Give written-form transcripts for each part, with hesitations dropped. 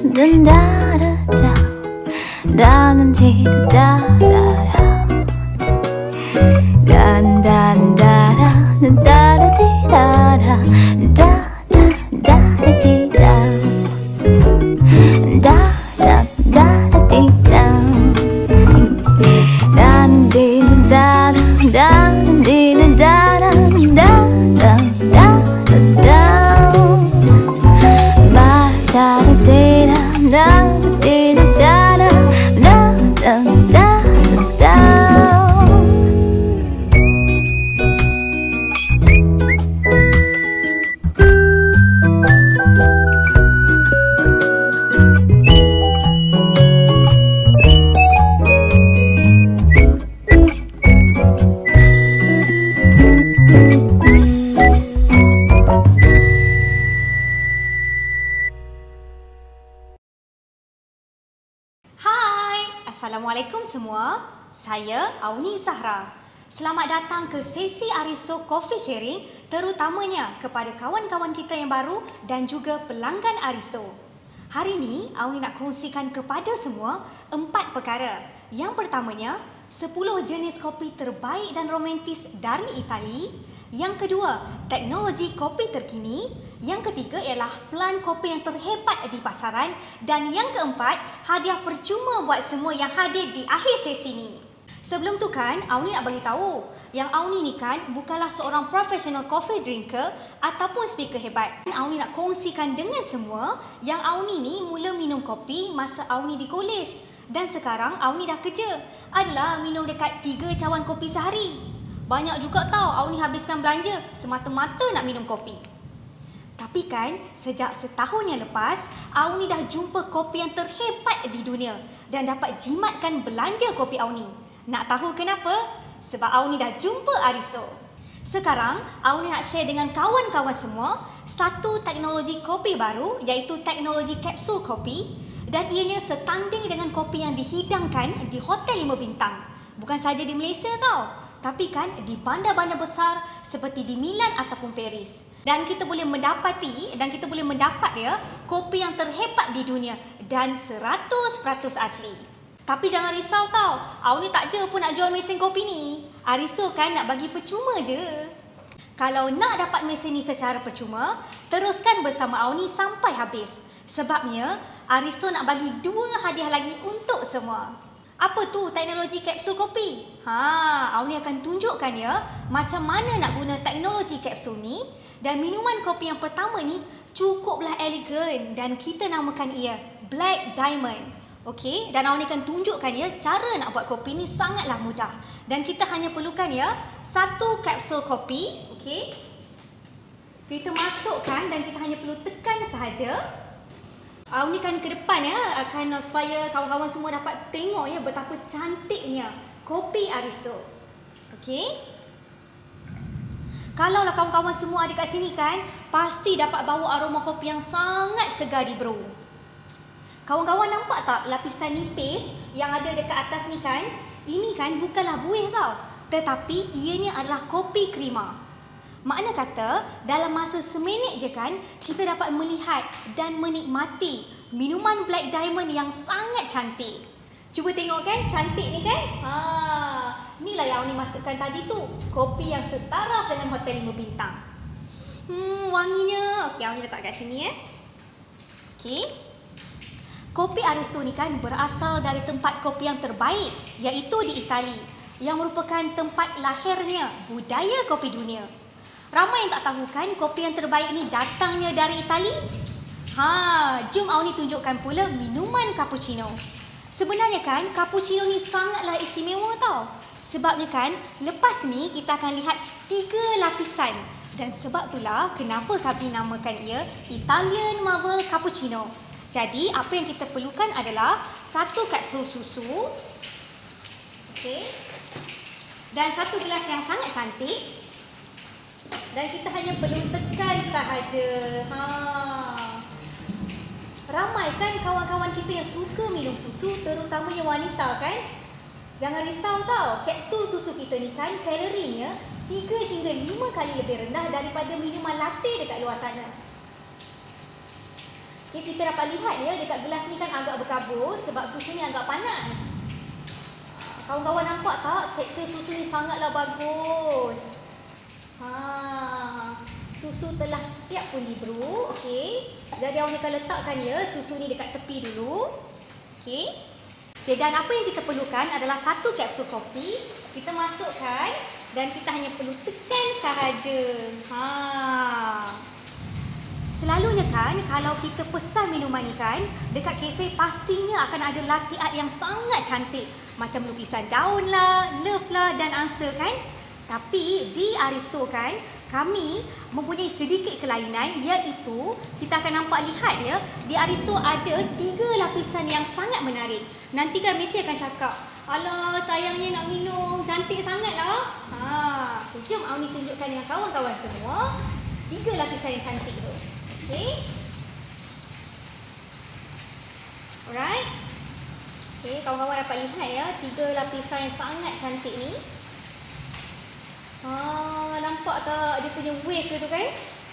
Assalamualaikum semua, saya Auni Zahra. Selamat datang ke sesi Aristo Coffee Sharing, terutamanya kepada kawan-kawan kita yang baru dan juga pelanggan Aristo. Hari ini, Auni nak kongsikan kepada semua 4 perkara. Yang pertamanya, 10 jenis kopi terbaik dan romantis dari Itali. Yang kedua, teknologi kopi terkini. Yang ketiga ialah pelan kopi yang terhebat di pasaran. Dan yang keempat, hadiah percuma buat semua yang hadir di akhir sesi ni. Sebelum tu kan, Auni nak bagi tahu yang Auni ni kan bukanlah seorang professional coffee drinker ataupun speaker hebat. Auni nak kongsikan dengan semua yang Auni ni mula minum kopi masa Auni di college. Dan sekarang Auni dah kerja. Adalah minum dekat 3 cawan kopi sehari. Banyak juga tau Auni habiskan belanja semata-mata nak minum kopi. Tapi kan, sejak setahun yang lepas, Auni dah jumpa kopi yang terhebat di dunia dan dapat jimatkan belanja kopi Auni. Nak tahu kenapa? Sebab Auni dah jumpa Aristo. Sekarang, Auni nak share dengan kawan-kawan semua satu teknologi kopi baru, iaitu teknologi kapsul kopi, dan ianya setanding dengan kopi yang dihidangkan di hotel 5 bintang. Bukan saja di Malaysia tau, tapi kan di bandar-bandar besar seperti di Milan ataupun Paris. Dan kita boleh mendapat ya kopi yang terhebat di dunia dan 100% asli. Tapi jangan risau tau, Auni tak ada pun nak jual mesin kopi ni. Aristo kan nak bagi percuma je. Kalau nak dapat mesin ni secara percuma, teruskan bersama Auni sampai habis. Sebabnya Aristo nak bagi 2 hadiah lagi untuk semua. Apa tu teknologi kapsul kopi? Auni akan tunjukkan ya macam mana nak guna teknologi kapsul ni. Dan minuman kopi yang pertama ni cukuplah elegan dan kita namakan ia Black Diamond. Okey, dan Auni akan tunjukkan ya cara nak buat kopi ni sangatlah mudah. Dan kita hanya perlukan ya 1 kapsul kopi. Okey, kita masukkan dan kita hanya perlu tekan sahaja. Auni kan ke depan ya, akan supaya kawan-kawan semua dapat tengok ya betapa cantiknya kopi Aristo. Okey. Kalaulah kawan-kawan semua ada kat sini kan, pasti dapat bawa aroma kopi yang sangat segar di bro. Kawan-kawan nampak tak lapisan nipis yang ada dekat atas ni kan? Ini kan bukanlah buih tau, tetapi ianya adalah kopi krima. Makna kata, dalam masa seminit je kan, kita dapat melihat dan menikmati minuman Black Diamond yang sangat cantik. Cuba tengok kan, cantik ni kan? Inilah yang Auni masukkan tadi tu. Kopi yang setara dengan hotel 5 bintang. Wanginya. Okey, Auni letak kat sini ya. Okey. Kopi Aristo ni kan berasal dari tempat kopi yang terbaik, iaitu di Itali, yang merupakan tempat lahirnya budaya kopi dunia. Ramai yang tak tahu kan kopi yang terbaik ni datangnya dari Itali? Jom Auni tunjukkan pula minuman cappuccino. Sebenarnya kan cappuccino ni sangatlah istimewa tau. Sebabnya kan lepas ni kita akan lihat 3 lapisan. Dan sebab itulah kenapa kami namakan ia Italian Marble Cappuccino. Jadi apa yang kita perlukan adalah 1 kapsul susu. Okey. Dan 1 gelas yang sangat cantik. Dan kita hanya perlu tekan sahaja. Ramai kan kawan-kawan kita yang suka minum susu, terutamanya wanita kan? Jangan risau tau, kapsul susu kita ni kan kalorinya 3 hingga 5 kali lebih rendah daripada minuman latte dekat luar sana. Okay, kita dapat lihat ya, dekat gelas ni kan agak berkabut sebab susu ni agak panas. Kawan-kawan nampak tak? Tekstur susu ni sangatlah bagus. Susu telah siap pun dibrew. Okey. Jadi awak akan letakkan ya susu ni dekat tepi dulu. Okey. Okey, dan apa yang kita perlukan adalah 1 kapsul kopi. Kita masukkan dan kita hanya perlu tekan sahaja. Selalunya kan kalau kita pesan minuman ni kan, dekat kafe pastinya akan ada latte art yang sangat cantik. Macam lukisan daun lah, love lah dan answer kan. Tapi di Aristo kan, kami mempunyai sedikit kelainan, iaitu kita akan nampak lihat ya, di Aristo ada 3 lapisan yang sangat menarik. Nanti kan Messi akan cakap, alah sayangnya nak minum, cantik sangat lah. Jom Auni tunjukkan dengan kawan-kawan semua 3 lapisan yang cantik tu. Okay. Alright. Okay, kawan-kawan dapat lihat ya 3 lapisan yang sangat cantik ni. Nampak tak dia punya wave tu kan?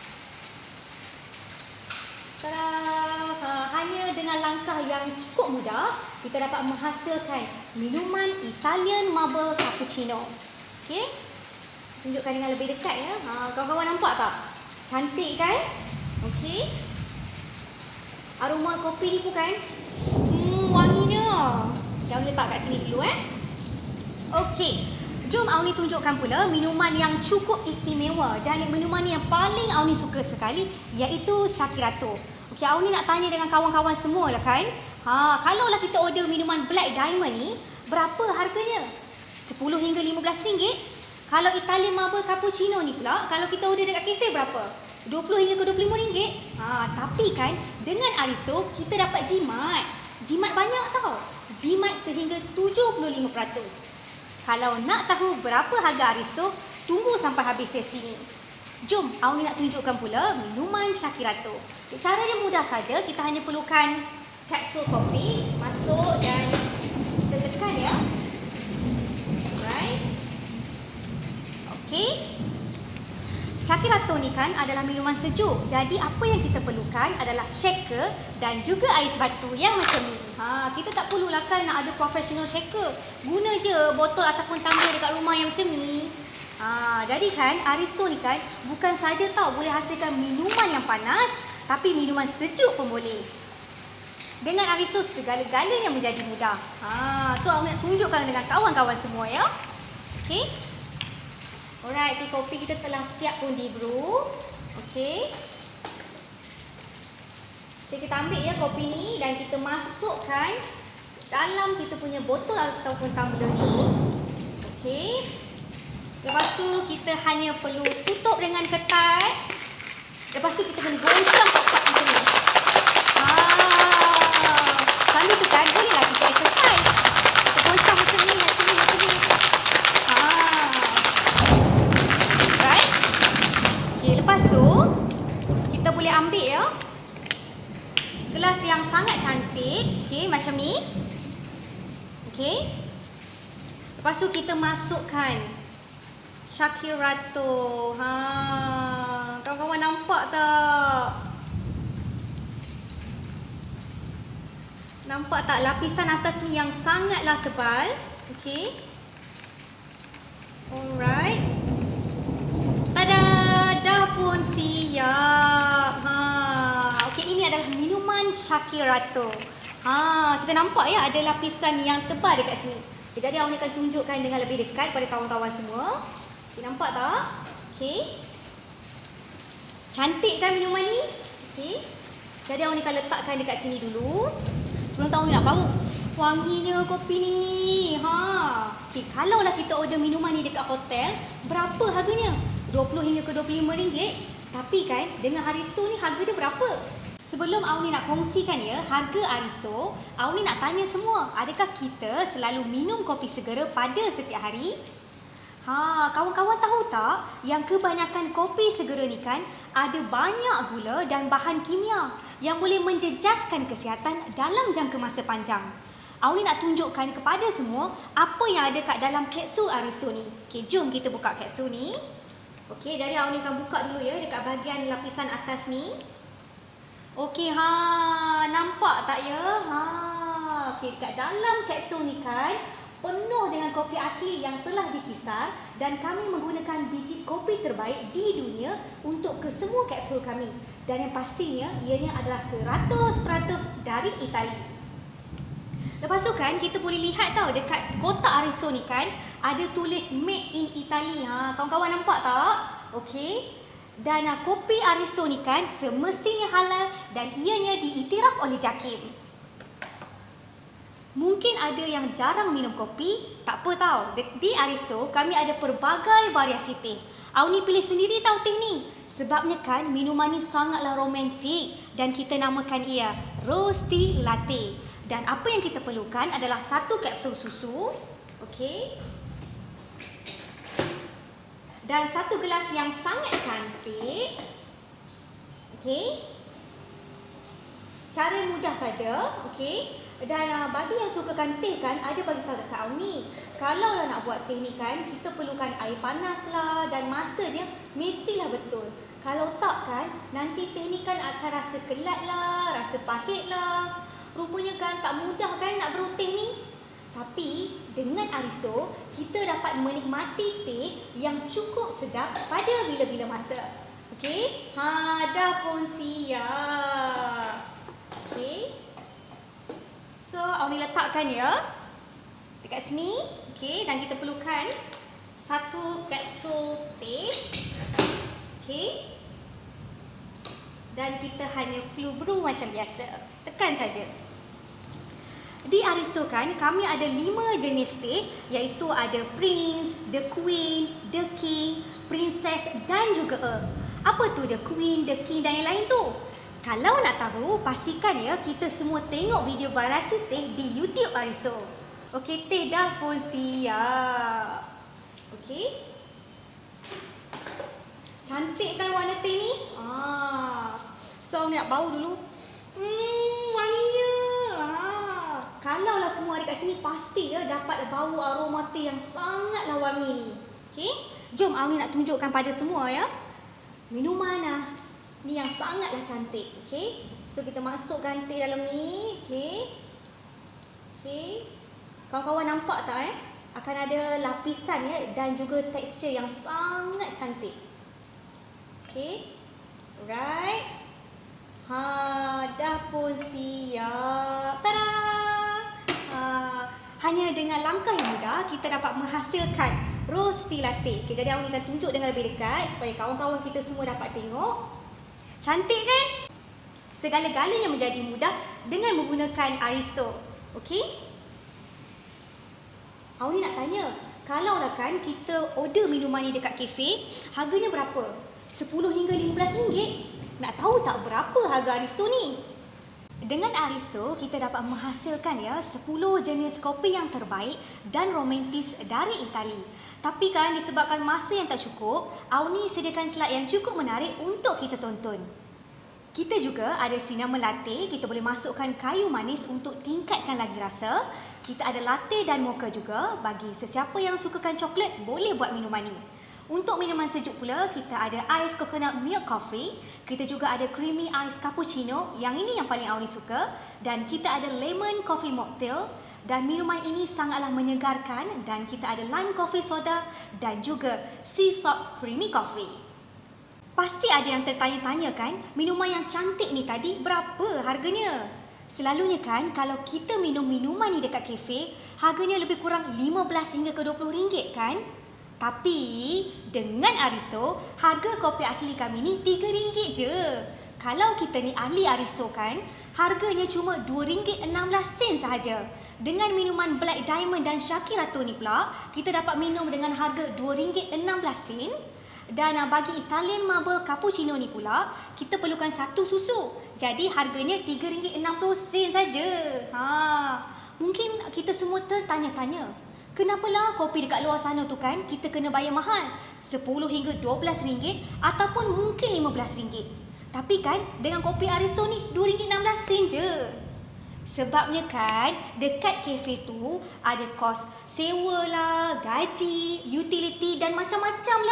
Hanya dengan langkah yang cukup mudah, kita dapat menghasilkan minuman Italian Marble Cappuccino. Okay? Tunjukkan dengan lebih dekat ya. Kawan-kawan nampak tak? Cantik kan? Okey. Aroma kopi ni pun kan wanginya. Jangan letak kat sini dulu Okey. Jom Auni tunjukkan pula minuman yang cukup istimewa dan minuman yang paling Auni suka sekali, iaitu Shakirato. Okey, Auni nak tanya dengan kawan-kawan semua lah kan. Kalaulah kita order minuman Black Diamond ni, berapa harganya? 10 hingga RM15. Kalau Italian Marble Cappuccino ni pula, kalau kita order dekat kafe berapa? 20 hingga ke RM25. Tapi kan dengan Aristo kita dapat jimat. Jimat banyak tau. Jimat sehingga 75%. Kalau nak tahu berapa harga Aristo, tunggu sampai habis sesi ni. Jom, Auni nak tunjukkan pula minuman Shakirato. Caranya mudah saja, kita hanya perlukan kapsul kopi, masuk dan kita tekan ya. Alright. Okey. Shakirato ni kan adalah minuman sejuk. Jadi apa yang kita perlukan adalah shaker dan juga ais batu yang macam ni. Kita tak perlulah kan nak ada professional shaker. Guna je botol ataupun tumbler dekat rumah yang macam ni. Jadi kan Aristo ni kan bukan saja tau boleh hasilkan minuman yang panas, tapi minuman sejuk pun boleh. Dengan Aristo segala-galanya menjadi mudah. So aku nak tunjukkan dengan kawan-kawan semua ya. Okey. Alright, kopi kita telah siap pun di brew. Okey. Jadi kita ambil ya kopi ni dan kita masukkan dalam kita punya botol ataupun tumbler ni. Okey. Lepas tu kita hanya perlu tutup dengan ketat. Lepas tu kita kena goncang kotak macam ni. Sambil tu kan bolehlah kita exercise. Kita goncang macam ni, macam ni, macam ni. Right? Okay, lepas tu kita boleh ambil ya gelas yang sangat cantik. Okay, macam ni. Okay. Lepas tu kita masukkan Shakirato. Kawan-kawan nampak tak? Nampak tak lapisan atas ni yang sangatlah tebal? Okey. Alright. Tada, dah pun siap. Okey, ini adalah minuman Shakirato. Kita nampak ya ada lapisan yang tebal dekat sini. Okay, jadi awak akan tunjukkan dengan lebih dekat pada kawan-kawan semua. Nampak tak? Okey. Cantik kan minuman ni? Okey. Jadi awak akan letakkan dekat sini dulu. Sebelum tahu nak bau. Wanginya kopi ni. Okey, kalaulah kita order minuman ni dekat hotel, berapa harganya? 20 hingga ke RM25. Tapi kan dengan Aristo ni harga dia berapa? Sebelum Auni nak kongsikan ya harga Aristo, Auni nak tanya semua, adakah kita selalu minum kopi segera pada setiap hari? Kawan-kawan tahu tak yang kebanyakan kopi segera ni kan ada banyak gula dan bahan kimia yang boleh menjejaskan kesihatan dalam jangka masa panjang. Auni nak tunjukkan kepada semua apa yang ada kat dalam kapsul Aristo ni. Okey, jom kita buka kapsul ni. Okey, jadi Auni akan buka dulu ya dekat bahagian lapisan atas ni. Okey, nampak tak ya? Okey, kat dalam kapsul ni kan penuh dengan kopi asli yang telah dikisar dan kami menggunakan biji kopi terbaik di dunia untuk kesemua kapsul kami. Dan yang pastinya ianya adalah 100% dari Itali. Lepas tu kan kita boleh lihat tau dekat kotak Aristo ni kan ada tulis Made in Italy. Kawan-kawan nampak tak? Okey. Dan kopi Aristo ni kan semestinya halal dan ianya diiktiraf oleh JAKIM. Mungkin ada yang jarang minum kopi, tak apa tau. Di Aristo kami ada pelbagai variasi teh. Auni pilih sendiri tau teh ni. Sebabnya kan minuman ni sangatlah romantik dan kita namakan ia Rose Tea Latte. Dan apa yang kita perlukan adalah 1 kapsul susu, okey. Dan 1 gelas yang sangat cantik. Okey. Cara mudah saja, okey. Dan bagi yang sukakan teh kan, ada bagi tahu dekat Auni. Kalau nak buat teh ni kan, kita perlukan air panas lah dan masa dia mestilah betul. Kalau tak kan, nanti teh ni kan akan rasa kelat lah, rasa pahit lah. Rupanya kan tak mudah kan nak brew teh ni. Tapi dengan Aristo, kita dapat menikmati teh yang cukup sedap pada bila-bila masa. Okey? Dah pun siap. Okey. So, Auni letakkan ya dekat sini. Okey, dan kita perlukan 1 kapsul teh. Okey. Dan kita hanya perlu brew macam biasa. Tekan saja. Di Aristo kan kami ada 5 jenis teh, iaitu ada Prince, The Queen, The King, Princess dan juga Earl. Apa tu The Queen, The King dan yang lain tu? Kalau nak tahu, pastikan ya kita semua tengok video variasi teh di YouTube Aristo. Okey, teh dah pun siap. Okey. Cantik kan warna teh ni? So, nak bau dulu. Wanginya. Kalaulah semua ada kat sini, pasti ya dapat bau aroma teh yang sangatlah wangi ni. Okey. Jom Auni nak tunjukkan pada semua ya. Minuman ni yang sangatlah cantik. Okey. So kita masukkan teh dalam ni. Okey. Okey. Kawan-kawan nampak tak Akan ada lapisan ya dan juga tekstur yang sangat cantik. Okey. Alright. Dah pun siap. Tada! Hanya dengan langkah yang mudah kita dapat menghasilkan Rose Tea Latte. Okay, jadi Auni akan tunjuk dengan lebih dekat supaya kawan-kawan kita semua dapat tengok. Cantik kan? Segala-galanya menjadi mudah dengan menggunakan Aristo. Okey? Auni nak tanya, kalaulah kan kita order minuman ni dekat kafe, harganya berapa? 10 hingga 15 ringgit? Nak tahu tak berapa harga Aristo ni? Dengan Aristo, kita dapat menghasilkan ya 10 jenis kopi yang terbaik dan romantis dari Itali. Tapi kan disebabkan masa yang tak cukup, Auni sediakan slide yang cukup menarik untuk kita tonton. Kita juga ada cinnamon latte, kita boleh masukkan kayu manis untuk tingkatkan lagi rasa. Kita ada latte dan mocha juga, bagi sesiapa yang sukakan coklat boleh buat minuman ni. Untuk minuman sejuk pula, kita ada ais coconut milk coffee. Kita juga ada creamy ice cappuccino, yang ini yang paling Auni suka. Dan kita ada lemon coffee mocktail. Dan minuman ini sangatlah menyegarkan. Dan kita ada lime coffee soda dan juga sea salt creamy coffee. Pasti ada yang tertanya-tanya kan, minuman yang cantik ni tadi berapa harganya? Selalunya kan, kalau kita minum minuman ni dekat kafe, harganya lebih kurang 15 hingga ke 20 ringgit kan? Tapi dengan Aristo, harga kopi asli kami ni RM3 je. Kalau kita ni ahli Aristo kan, harganya cuma RM2.16 sahaja. Dengan minuman Black Diamond dan Shakirato ni pula, kita dapat minum dengan harga RM2.16. Dan bagi Italian Marble Cappuccino ni pula, kita perlukan 1 susu. Jadi harganya RM3.60 saja. Mungkin kita semua tertanya-tanya, kenapalah kopi dekat luar sana tu kan kita kena bayar mahal, 10 hingga 12 ringgit ataupun mungkin 15 ringgit. Tapi kan dengan kopi Aristo ni RM2.16 je. Sebabnya kan dekat kafe tu ada kos sewa lah, gaji, utility dan macam-macam lah.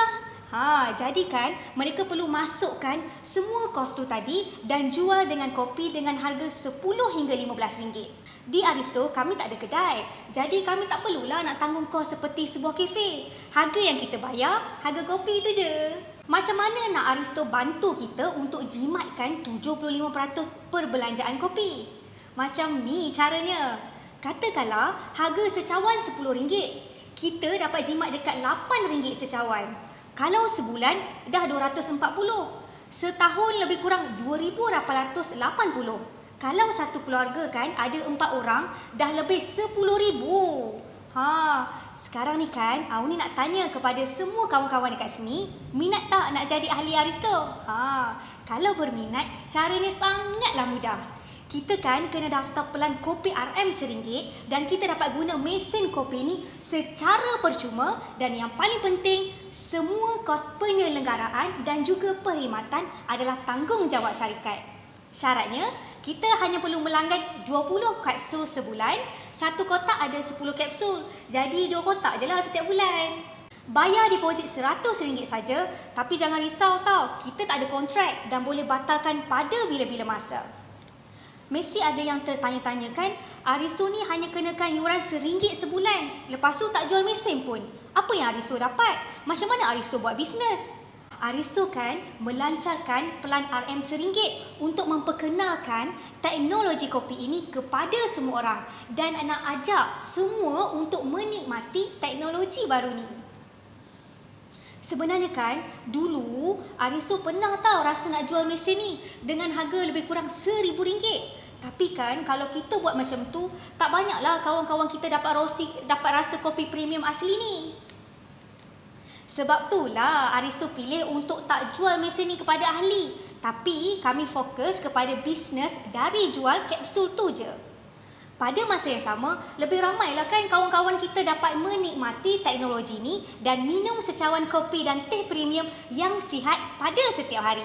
Jadi kan mereka perlu masukkan semua kos tu tadi dan jual dengan kopi dengan harga 10 hingga 15 ringgit. Di Aristo kami tak ada kedai. Jadi kami tak perlulah nak tanggung kos seperti sebuah kafe. Harga yang kita bayar, harga kopi tu je. Macam mana nak Aristo bantu kita untuk jimatkan 75% perbelanjaan kopi? Macam ni caranya. Katakanlah harga secawan RM10. Kita dapat jimat dekat RM8 secawan. Kalau sebulan dah 240. Setahun lebih kurang 2,880. Kalau satu keluarga kan ada 4 orang dah lebih 10,000. Sekarang ni kan Auni nak tanya kepada semua kawan-kawan dekat sini, minat tak nak jadi ahli Aristo? Kalau berminat, caranya sangatlah mudah. Kita kan kena daftar pelan kopi RM RM1 dan kita dapat guna mesin kopi ni secara percuma dan yang paling penting, semua kos penyelenggaraan dan juga perkhidmatan adalah tanggungjawab syarikat. Syaratnya, kita hanya perlu melanggan 20 kapsul sebulan, satu kotak ada 10 kapsul. Jadi 2 kotak je lah setiap bulan. Bayar deposit RM100 saja, tapi jangan risau tau, kita tak ada kontrak dan boleh batalkan pada bila-bila masa. Mesti ada yang tertanya-tanya kan, Aristo ni hanya kenakan yuran RM1 sebulan. Lepas tu tak jual mesin pun. Apa yang Aristo dapat? Macam mana Aristo buat bisnes? Aristo kan melancarkan pelan RM RM1 untuk memperkenalkan teknologi kopi ini kepada semua orang dan nak ajak semua untuk menikmati teknologi baru ni. Sebenarnya kan, dulu Aristo pernah tahu rasa nak jual mesin ni dengan harga lebih kurang RM1,000. Tapi kan kalau kita buat macam tu, tak banyaklah kawan-kawan kita dapat rasa kopi premium asli ni. Sebab itulah Aristo pilih untuk tak jual mesin ni kepada ahli. Tapi kami fokus kepada bisnes dari jual kapsul tu je. Pada masa yang sama, lebih ramailah kan kawan-kawan kita dapat menikmati teknologi ni dan minum secawan kopi dan teh premium yang sihat pada setiap hari.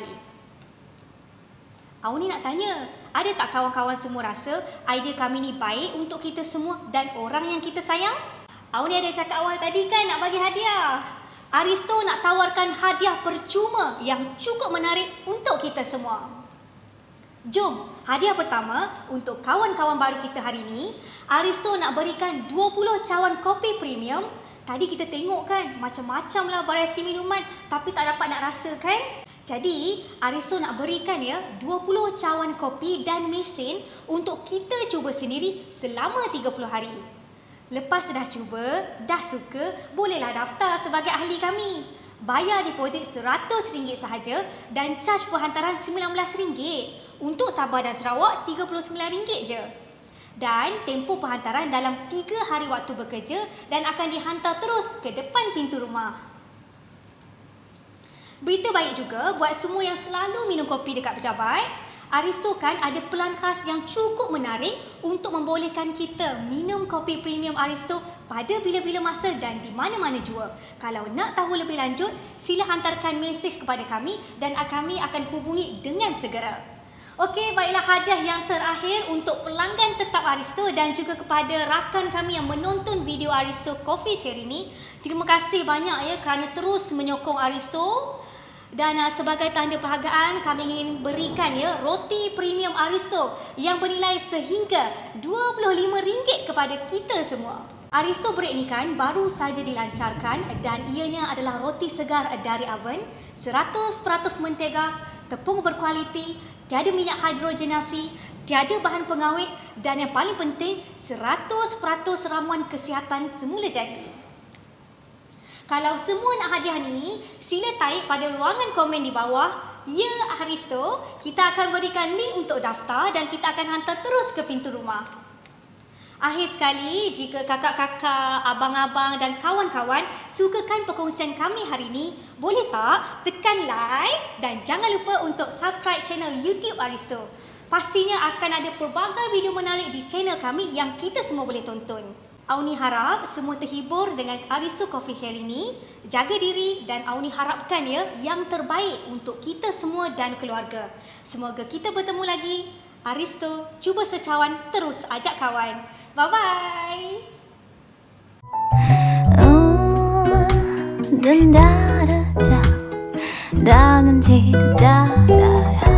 Auni nak tanya, ada tak kawan-kawan semua rasa idea kami ni baik untuk kita semua dan orang yang kita sayang? Auni ada cakap awal tadi kan nak bagi hadiah. Aristo nak tawarkan hadiah percuma yang cukup menarik untuk kita semua. Jom, hadiah pertama untuk kawan-kawan baru kita hari ini, Aristo nak berikan 20 cawan kopi premium. Tadi kita tengok kan, macam-macam lah variasi minuman tapi tak dapat nak rasa kan? Jadi, Aristo nak berikan 20 cawan kopi dan mesin untuk kita cuba sendiri selama 30 hari. Lepas dah cuba, dah suka, bolehlah daftar sebagai ahli kami. Bayar deposit RM100 sahaja dan caj perhantaran RM19. Untuk Sabah dan Sarawak, RM39 je. Dan tempoh perhantaran dalam 3 hari waktu bekerja dan akan dihantar terus ke depan pintu rumah. Berita baik juga buat semua yang selalu minum kopi dekat pejabat. Aristo kan ada pelan khas yang cukup menarik untuk membolehkan kita minum kopi premium Aristo pada bila-bila masa dan di mana-mana jua. Kalau nak tahu lebih lanjut, sila hantarkan mesej kepada kami dan kami akan hubungi dengan segera. Okey, baiklah hadiah yang terakhir untuk pelanggan tetap Aristo dan juga kepada rakan kami yang menonton video Aristo Coffee Share ini. Terima kasih banyak kerana terus menyokong Aristo. Dan sebagai tanda perhargaan, kami ingin berikan roti premium Aristo yang bernilai sehingga RM25 kepada kita semua. Aristo Bread ni kan baru saja dilancarkan dan ianya adalah roti segar dari oven, 100% mentega, tepung berkualiti, tiada minyak hidrogenasi, tiada bahan pengawet dan yang paling penting 100% ramuan kesihatan semula jadi. Kalau semua nak hadiah ni, sila type pada ruangan komen di bawah, "Ya Aristo," kita akan berikan link untuk daftar dan kita akan hantar terus ke pintu rumah. Akhir sekali, jika kakak-kakak, abang-abang dan kawan-kawan sukakan perkongsian kami hari ini, boleh tak tekan like dan jangan lupa untuk subscribe channel YouTube Aristo. Pastinya akan ada pelbagai video menarik di channel kami yang kita semua boleh tonton. Auni harap semua terhibur dengan Aristo Coffee Share ini. Jaga diri dan Auni harapkan yang terbaik untuk kita semua dan keluarga. Semoga kita bertemu lagi. Aristo, cuba secawan, terus ajak kawan. Bye-bye. Da da da da. 나는 뒤로 따라